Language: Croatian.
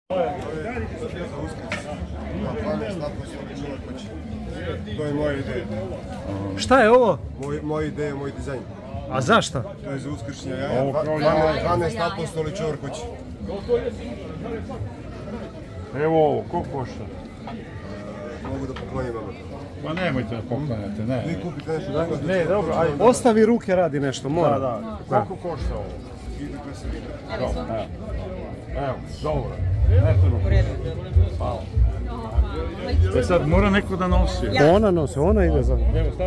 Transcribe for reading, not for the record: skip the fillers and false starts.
To je moja ideja. Šta je ovo? Moja ideja, moj dizajn. A zašto? To je za uskršnje jaja, 12 apostoli čuvar kući. Evo ovo, koliko košta? Mogu da poklonim vama. Ma nemojte da poklanjate, ne. Vi kupite nešto drugo. Ne, dobro, ajde. Ostavi ruke, radi nešto, mora. Da. Koliko košta ovo? Idete se vidjeti. Evo, dobro. Ne treba. Hvala. E sad mora neko da nosi. Ona nosi, ona ide za...